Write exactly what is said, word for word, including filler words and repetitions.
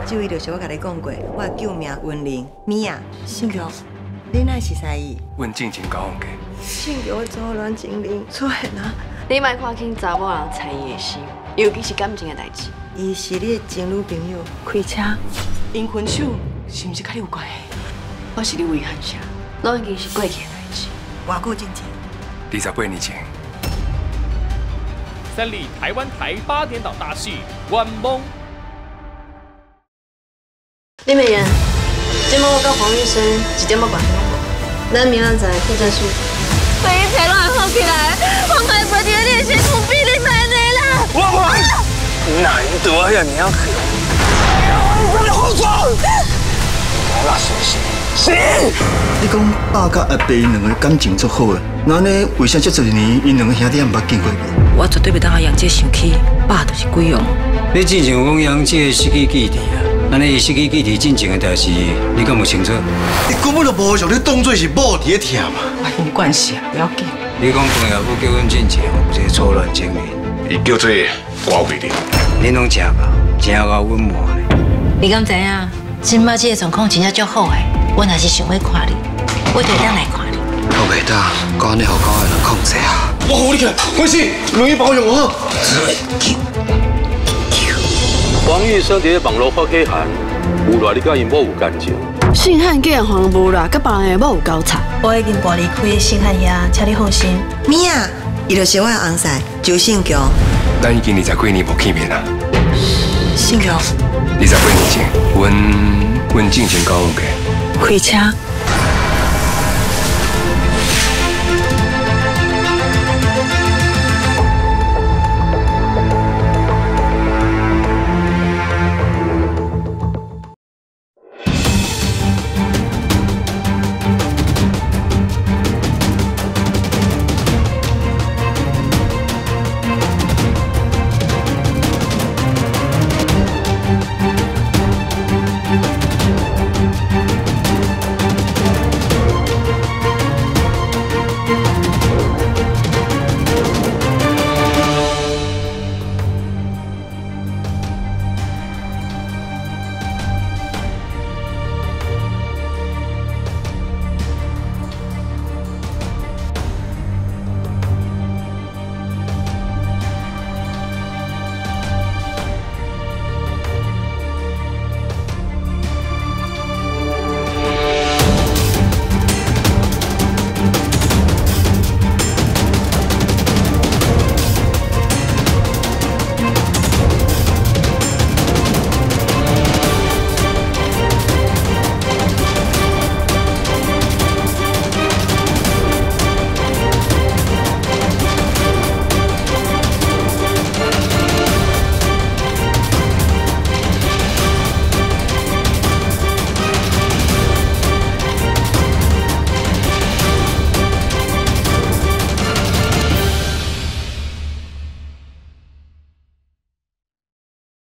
这位就是我甲你讲过，我救命恩人米啊，信强，你哪是啥意？ 阮进前交往过。 信强错乱情人出现啊！ 你莫看轻查某人猜伊的心，尤其是感情的代志。 伊是你的情侣朋友，开车，因分手是毋是甲你有关系？ 我是你遗憾啥？拢已经是过去的代志。 偌久之前？ 二十八年前。 三立台湾台八点档大戏《晚梦》。 李美妍，今晚我跟黄医生一点要关系拢无，咱明仔载去诊所。每一切拢会好起来，我卖不掉你的幸福比你慢的啦。 我我难得呀，你要可。我要后闯。我那是谁？谁？ 你讲爸甲阿伯两个感情足好诶，那呢为啥这十二年因两个兄弟也毋捌见过面？ 我绝对袂当让杨姐想起爸就是鬼用。 你之前有讲杨姐失去记忆啊？安尼伊失去记忆进前的代志，你敢无清楚？ 你根本就无想你当作是某伫咧听嘛。 啊，没关系啊，不要紧。 你讲朋友不结婚之前有一个错乱情人， 伊叫做瓜味的。 恁拢食吧，食到温满呢。 你敢知影？今麦这个状况真正足好诶，我若是想要看你，我就当来看你。 我袂当，我安尼互高的人控制啊！ 我好你看，关系容易保养好。 黄玉生伫网络发起函，有赖你甲因某有感情。 信汉竟然黄无啦，甲别人的某有交叉。 我已经搬离开信汉遐，请你放心。 米啊，伊就是我的翁婿周信强。 咱已经二十几年无见面啦。 信强， 二十几年前，阮阮进前交往过。 开车。